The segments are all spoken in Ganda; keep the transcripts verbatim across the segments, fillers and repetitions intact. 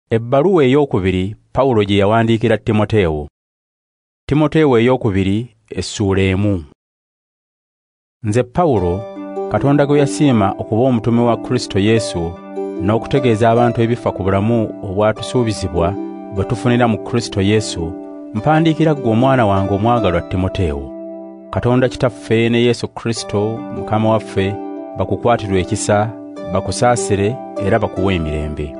Ebbaluwa ey'okubiri Pawulo gye yawandiikira Timoteewo. Timoteewo ey'okubiri essuula emu. Nze Pawulo, Katonda gwe yasiima okuba omutume wa Kristo Yesu n'okutegeeza abantu ebifa ku bulamu obwatusuubizibwa bwe tufunira mu Kristo Yesu, mpandiikira ggwe omwana wange omwagalwa Timoteewo. Katonda Kitaffe ne Yesu Kristo Mukama waffe bakukwatirwe ekisa, bakusaasire era bakuwe emirembe.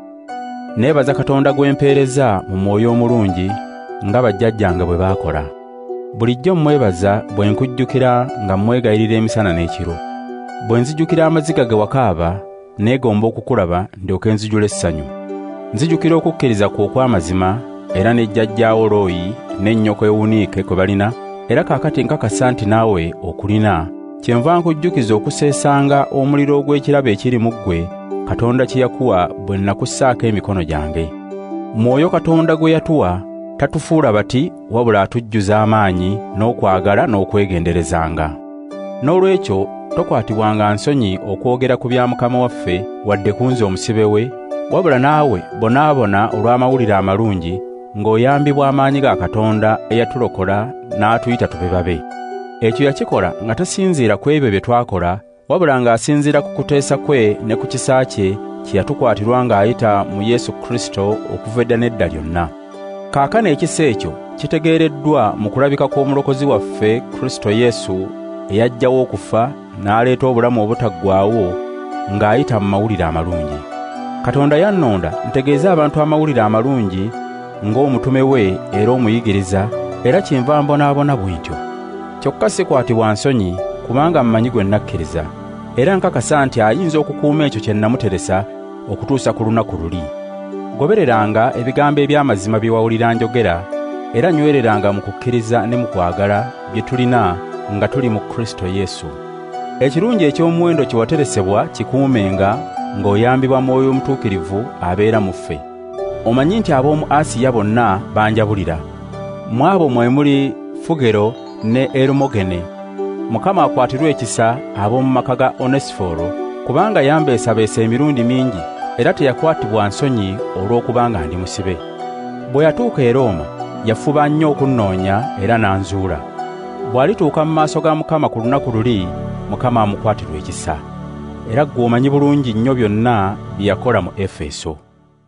Neebaza Katonda gw'empeereza mu mwoyo omulungi nga bajjajjange bwe baakola. Bulijjo mmwebaza bwe nkujjukira nga mwegayirira emisana n'ekiro. Bwe nzijukira amaziga ge wakaaba, neegomba okukulaba ndyoke nzijula essanyu. Nzijukira okukkiriza kwo okw'amazima era ne jjajjaawo Looyi ne nnyoko Ewuniike kwe balina, era kaakati nkakasa nti naawe okulina, kyenva nkujjukiza okuseesanga omuliro ogw'ekirabo ekiri mu ggwe Katonda kye yakuwa bwe nakussaako emikono gyange. Mwoyo Katonda gwe yatuwa tatufuula bati wabula atujjuza amaanyi n'okwagala n'okwegenderezanga. N'olwekyo tokwatibwanga nsonyi okwogera ku bya Mukama waffe wadde kunze omusibe we, wabula naawe bonaabona olw'amawulire amalungi ng'oyambibwa amaanyi ga Katonda eyatulokola n'atuyita tube babe. Ekyo yakikola nga tasinziira ku ebyo bye twakola, wabula ng'asinziira ku kuteesa kwe ne ku kisa kye kye yatukwatirwa ng'ayita mu Yesu Kristo okuva edda n'edda lyonna. Kaakano ekisa ekyo kitegeereddwa mu kulabika kw'omulokozi waffe Kristo Yesu eyajjawo okufa n'aleeta obulamu obutaggwaawo ng'ayita mu mawulire amalungi. Katonda yannonda ntegeeza abantu amawulire amalungi ng'omutume we era omuyigiriza, era kyenva mbonaabona bw'ntyo. Kyokka sikwatibwa nsonyi kubanga mmanyi gwe nakkiriza, era nkakasa nti ayinza okukuuma ekyo kye namuteresa okutuusa ku lunaku luli. Gobereranga ebigambo eby'amazima bye wawulira njogera, era nywereranga mu kukkiriza ne mu kwagala bye tulina nga tuli mu Kristo Yesu. Ekirungi eky'omuwendo kye wateresebwa kikuumenga ng'oyambibwa Mwoyo Omutuukirivu abeera mu ffe. Omanyi nti ab'omu Asiya bonna banjabulira. Mu abo mwe muli Fugero ne Erumogene. Mukama akwatirwe ekisa ab'omu maka ga Onesifolo, kubanga yambeesabeesa emirundi mingi era teyakwatibwa nsonyi olw'okubanga ndi musibe. Bwe yatuuka e Roma yafuba nnyo okunnoonya era n'anzuula. Bw'alituuka mu maaso ga Mukama ku lunaku luli, Mukama amukwatirwa ekisa. Era ggwe omanyi bulungi nnyo byonna bye yakola mu Efeso.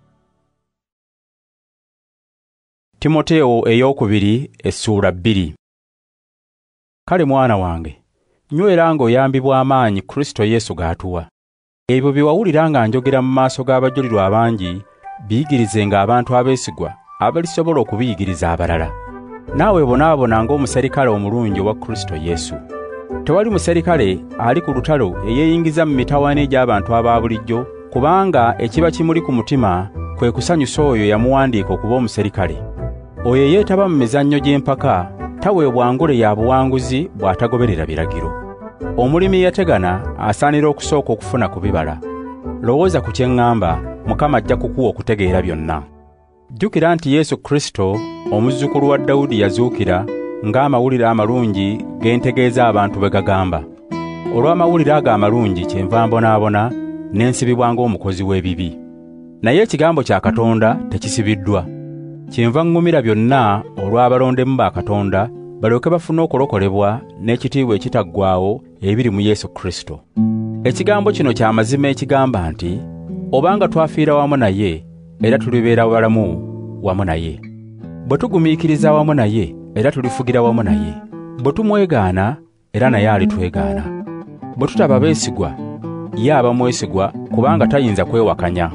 Timoteewo ey'okubiri essuula bbiri. Kale mwana wange, nywera ng'oyambibwa amaanyi Kristo Yesu g'atuwa. Ebyo bye wawulira nga njogera mu maaso g'abajulirwa abangi, biyigirizenga abantu abeesigwa abalisobola okubiyigiriza abalala. Naawe bonaabona ng'omuserikale omulungi owa Kristo Yesu. Tewali muserikale ali ku lutalo eyeeyingiza mu mitawaana egy'abantu aba bulijjo, kubanga ekiba kimuli ku mutima kwe kusanyusa oyo yamuwandiika okuba omuserikale. Oyo eyeetaba mu mizannyo gy'empaka taweebwa ngule ya buwanguzi bw'atagoberera biragiro. Omulimi yategana asaanira okusooka okufuna ku bibala. Lowooza ku kye ŋŋamba, Mukama ajja kukuwa okutegeera byonna. Jjukira nti Yesu Kristo, omuzzukulu wa Dawudi, yazuukira ng'amawulire amalungi ge ntegeeza abantu bwe gagamba. Olw'amawulire ago amalungi kyenva mbonaabona ne nsibibwa ng'omukozi w'ebibi. Naye ekigambo kya Katonda tekisibiddwa. Kyenva ŋŋumira byonna olw'abalondemu ba Katonda balyoke bafune okulokolebwa n'ekitiibwa ekitaggwaawo ebiri mu Yesu Kristo. Ekigambo kino kya mazima ekigamba nti obanga twafiira wamu naye era tulibeera balamu wamu naye. Bwe tugumiikiriza wamu naye era tulifugira wamu naye. Bwe tumwegaana era naye alitwegaana. Bwe tutaba beesigwa ye aba mwesigwa kubanga tayinza kwewakanya.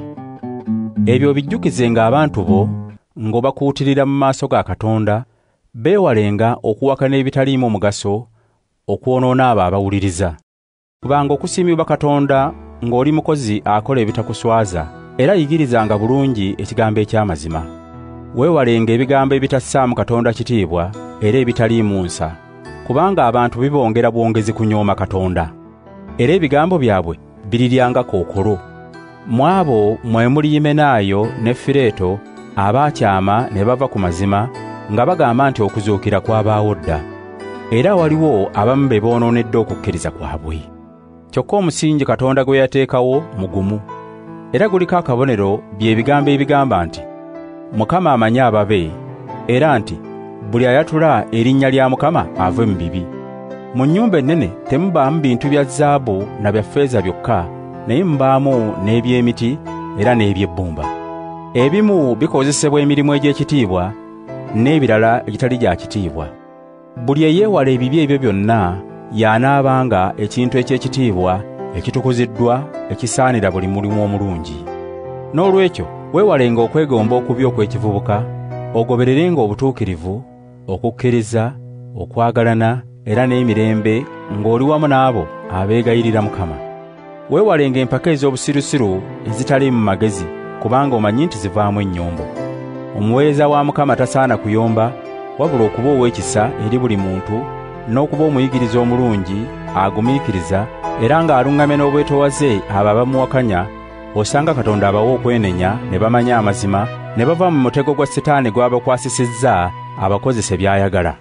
Ebyo bijjukizenga abantu bo ng'obakuutirira mu maaso ga Katonda, beewalenga okuwakana ebitaliimu mugaso okwonoona abo abawuliriza. Kubanga okusiimibwa Katonda ng'oli mukozi akola ebitakuswaza, era yigirizanga bulungi ekigambo eky'amazima. Weewalenga ebigambo ebitassaamu Katonda kitiibwa era ebitaliimu nsa, kubanga abantu bibongera bwongezi kunyooma Katonda. Era ebigambo byabwe biriryanga kookolo. Mu abo mwe muli Himenaayo ne Fireeto abaakyama ne bava ku mazima nga bagamba nti okuzuukira kwabaawo dda. Era waliwo abamu be boonoonedde okukkiriza kwabwe. Kyokka omusingi Katonda gwe yateekawo mugumu. era guliko akabonero by'ebigambo ebigamba nti Mukama amanyi ababe, era nti buli ayatula erinnya lya Mukama ave mu bibi. Mu nnyumba ennene temubaamu bintu bya zaabu na bya ffeeza byokka, naye mubaamu n'eby'emiti era n'eby'ebbumba. Ebimu bikozesebwa emirimu egy'ekitiibwa n'ebirala egitali gya kitiibwa. Buli eyeewala ebibi ebyo byonna y'anaabanga ekintu eky'ekitiibwa ekitukuziddwa ekisaanira buli mulimu omulungi. N'olwekyo weewalenga okwegomba okubi okw'ekivubuka, ogobererenga obutuukirivu, okukkiriza, okwagalana era n'emirembe ng'oli wamu n'abo abeegayirira Mukama. Weewalenga empaka ez'obusirusiru ezitali mu magezi, kubanga omanyi nti zivaamu ennyombo. Omuweereza wa Mukama tasaana kuyomba, wabula okuba ow'ekisa eri buli muntu, n'okuba omuyigiriza omulungi agumiikiriza, era ng'aluŋŋamya n'obwetoowaze abo abamuwakanya, osanga Katonda abawa okwenenya ne bamanya amazima, ne bava mu mutego gwa Setaani gw'abakwasisizza abakozese by'ayagala.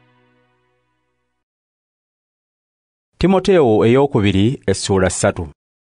Timoteewo eyokubiri essuula ssatu.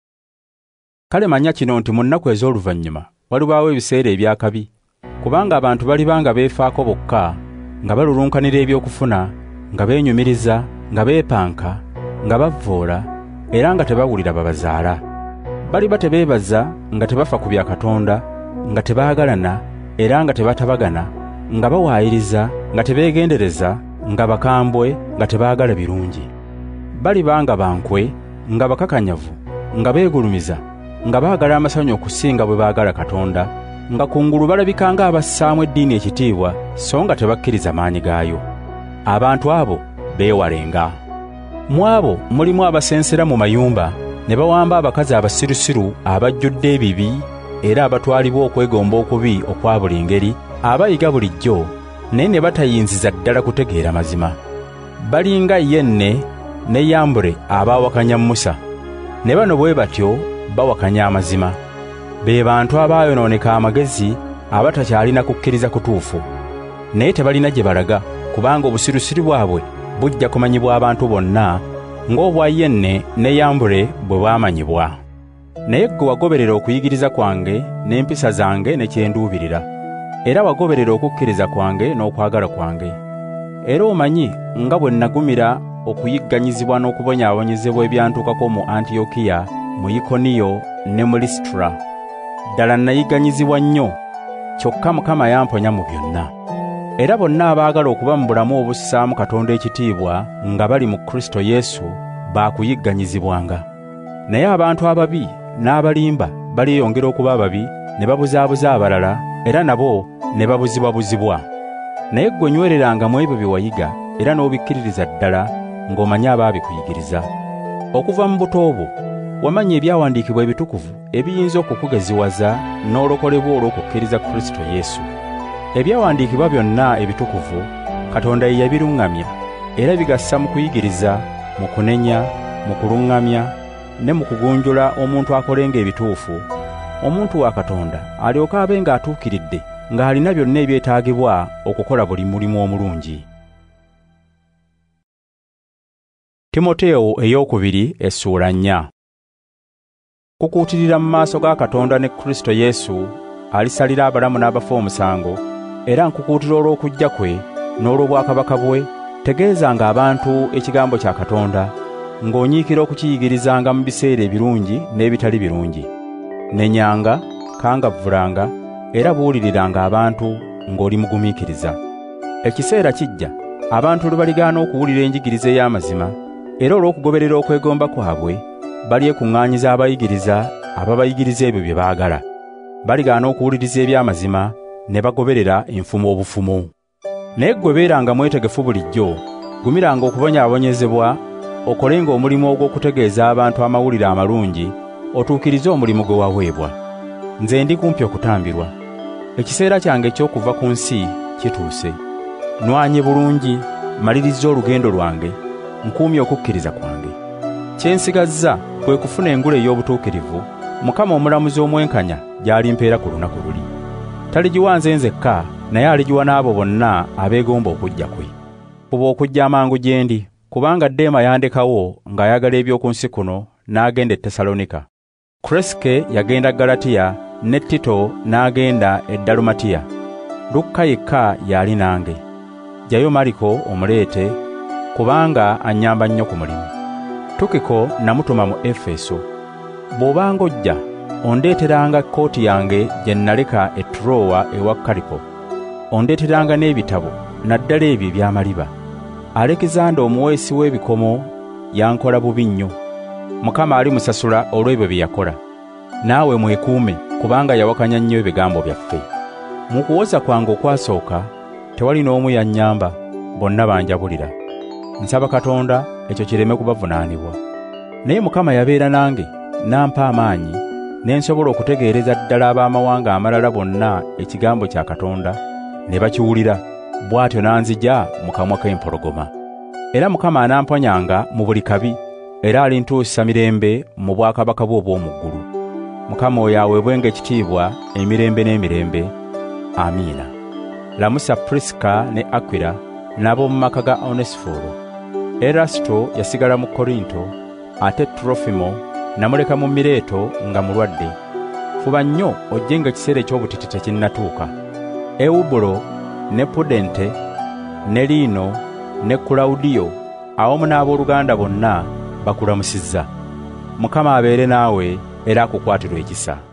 Kale manya kino nti mu nnaku ez'oluvannyuma walibaawo ebiseera ebyakabi, kubanga abantu balibanga beefaako bokka, nga balulunkanira ebyokufuna, nga beenyumiriza, nga beepanka, nga bavvoola, era nga tebawulira babazaala. Baliba tebeebaza, nga tebafa ku bya Katonda, nga tebaagalana, era nga tebatabagana, nga bawaayiriza, nga tebeegendereza, nga bakambwe, nga tebaagala birungi. Balibanga bankwe, nga bakakanyavu, nga beegulumiza, nga baagala amasanyu okusinga bwe baagala Katonda, nga kungulu balabikanga abassaamu eddiini ekitiibwa, so nga tebakkiriza maanyi gaayo. Abantu abo beewalenga. Mu abo mulimu abasensera mu mayumba, ne bawamba abakazi abasirusiru abajjudde ebibi era abatwalibwa okwegomba okubi okwa buli ngeri, abayiga bulijjo naye ne batayinziza ddala kutegeera mazima. Balinga Yenne ne Yambure abaawakanya Musa, ne bano bwe batyo bawakanya amazima. Be bantu abaayonooneka amagezi abatakyalina kukkiriza kutuufu, naye tebalina gye balaga, kubanga obusirusiru bwabwe bujja kumanyibwa abantu bonna ng'obwa Yenne ne Yambure bwe bwamanyibwa. Naye ggwe wagoberera okuyigiriza kwange n'empisa zange ne kye nduubirira, era wagoberera okukkiriza kwange n'okwagala kwange. Era omanyi nga bwe nagumira okuyigganyizibwa n'okubonyaabonyezebwa ebyantukako mu Antiyokiya, mu Ikoniyo ne mu Listra. Ddala nayigganyizibwa nnyo, kyokka Mukama yamponya mu byonna. Era bonna abaagala okuba mu bulamu obussaamu Katonda ekitiibwa nga bali mu Kristo Yesu baakuyigganyizibwanga. Naye abantu ababi n'abalimba baliyongera okuba ababi, ne babuzaabuza abalala, era nabo ne babuzibwabuzibwa. Naye ggwe nywereranga mu ebyo bye wayiga, era n'obikkiririza ddala ng'omanyi abaabikuyigiriza. Okuva mu buto bwo wamanya ebyawandiikibwa ebitukuvu ebiyinza okukugeziwaza n'olokolebwa olw'okukkiriza Kristo Yesu. Ebyawandiikibwa byonna ebitukuvu Katonda ye yabiruŋŋamya, era bigassa mu kuyigiriza, mu kunenya, mu kuluŋŋamya, ne mu kugunjula omuntu akolenga ebituufu, omuntu wa Katonda alyoke abe ng'atuukiridde, ng'alina byonna ebyetaagibwa okukola buli mulimu omulungi. Timoteewo eyokubiri essuula nnya. Kukuutirira mu maaso ga Katonda ne Kristo Yesu alisalira abalamu n'abafa omusango, era nkukuutira olw'okujja kwe n'olw'obwakabaka bwe, tegeezanga abantu ekigambo kya Katonda, ng'onyiikira okukiyigirizanga mu biseera ebirungi n'ebitali birungi. Nenyanga, kangavvulanga, era buuliriranga abantu ng'oli mugumiikiriza. Ekiseera kijja, abantu lwe baligaana okuwulira enjigiriza ey'amazima, era olw'okugoberera okwegomba kwabwe, balyekuŋŋaanyiza abayigiriza ababayigiriza ebyo bye baagala. Baligaana okuwuliriza eby'amazima ne bagoberera enfumo obufumo. Naye ggwe beeranga mwetegefu bulijjo, gumiranga okubonyaabonyezebwa, okolenga omulimu ogw'okutegeeza abantu amawulire amalungi, otuukirize omulimu gwe waweebwa. Nze ndi kumpi okutambirwa. Ekiseera kyange eky'okuva ku nsi kituuse. Nwanye bulungi, malirizza olugendo lwange, nkuumye okukkiriza kwange. Kye nsigazza kwe kufuna engule ey'obutuukirivu, Mukama omulamuzi omwenkanya gy'alimpeera ku lunaku luli. Taligiwa nze nzekka, naye aligiwa n'abo bonna abeegomba okujja kwe. Kuba okujja amangu gye ndi, kubanga Deema yandekawo ng'ayagala eby'oku nsi kuno n'agenda e Tesalonika. Kreske yagenda Galatiya ne Tito n'agenda e Dalumatiya. Lukka yekka yali nange. Jayo Mariko omuleete kubanga annyamba nnyo ku mulimu. Tukiko namutuma mu Efeso. Bw'obanga ojja ondeeteranga kooti yange gye naleka e Turowa ewa Kalipo. Ondeeteranga n'ebitabo naddala ebyo eby'amaliba. Alekizanda omuweesi w'ebikomo yankola bubi nnyo. Mukama alimusasula olw'ebyo bye yakola. Naawe mwekuume kubanga yawakanya nnyo ebigambo byaffe. Mu kuwoza kwange okwasooka tewali n'omu yannyamba, bonna banjabulira. Nsaba Katonda ekyo kireme kubavunaanibwa. Naye Mukama yabeera nange n'ampa amaanyi ne nsobola okutegeereza ddala ab'amawanga amalala bonna ekigambo kya Katonda ne bakiwulira, bw'atyo n'anzija mu kamwa k'empologoma. Era Mukama anamponyanga mu buli kabi, era alintuusa mirembe mu bwakabaka bwe obw'omu ggulu. Mukama oyo aweebwenga ekitiibwa emirembe n'emirembe. Amiina. Lamusa Priska ne Akwila n'ab'omu maka ga Onesifolo. Erasto yasigala mu Korinto, ate Trofimo namuleka mu Mireeto nga mulwadde. Fuba nnyo ojje ng'ekiseera eky'obutiti tekinnatuuka. Ewubulo ne Pudente ne Liino ne Kulawudiyo awamu n'abooluganda bonna bakulamusizza. Mukama abeere naawe era akukwatirwe ekisa.